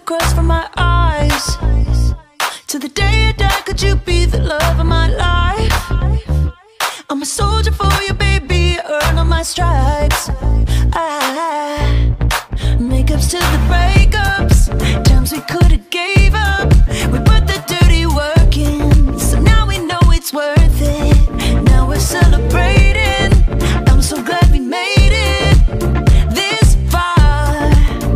across from my eyes. Till the day I die, could you be the love of my life? I'm a soldier for you, baby, earn all my stripes. Makeups to the breakups, times we could've gave up. We put the dirty work in, so now we know it's worth it. Now we're celebrating, I'm so glad we made it this far.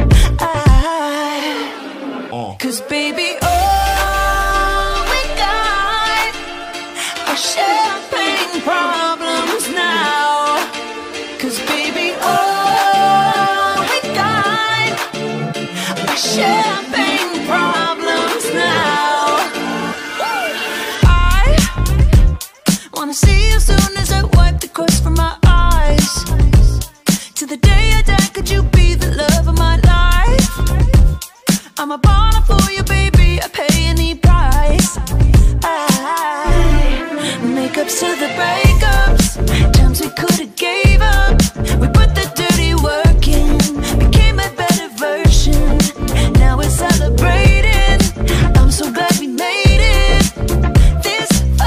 Cause baby, all we got are champagne problems now. Cause baby, all we got are champagne problems now. I wanna see you soon as I wipe the crust from my eyes. Till the day I die, could you be the love of my life? I'm a baller for you, baby, I pay any price. Makeups to the breakups, times we could've gave up. We put the dirty work in, became a better version. Now we're celebrating, I'm so glad we made it this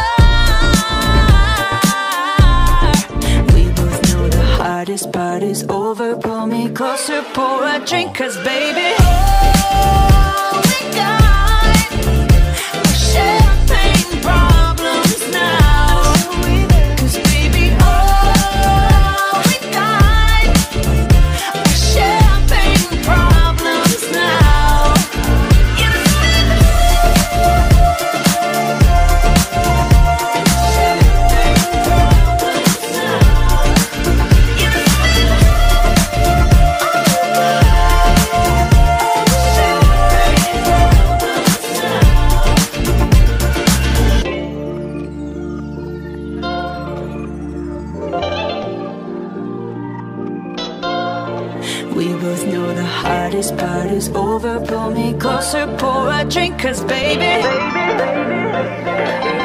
far. We both know the hardest part is over. Pull me closer, pour a drink, cause baby, all we got are champagne problems now. Cause baby, all we got are champagne problems now. We both know the hardest part is over. Pull me closer, pour a drink, cause baby,